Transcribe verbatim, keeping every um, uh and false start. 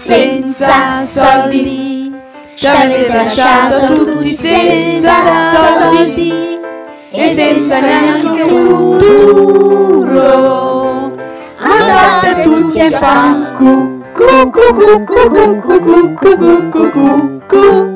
senza soldi, ci avete lasciato tutti senza soldi e senza neanche un futuro. Andate tutti a fanculo.